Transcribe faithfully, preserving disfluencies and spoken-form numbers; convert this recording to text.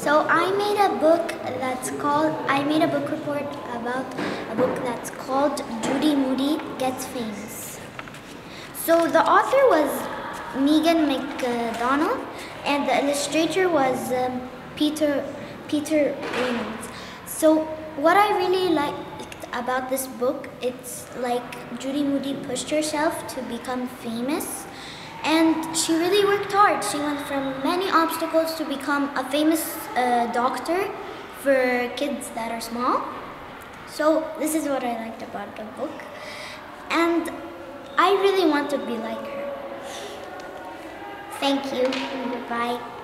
So I made a book that's called, I made a book report about a book that's called Judy Moody Gets Famous. So the author was McDonald and the illustrator was um, Peter, Peter Reynolds. So what I really liked about this book, it's like Judy Moody pushed herself to become famous. And she really worked hard. She went from many obstacles to become a famous uh, doctor for kids that are small. So this is what I liked about the book. And I really want to be like her. Thank you. Goodbye.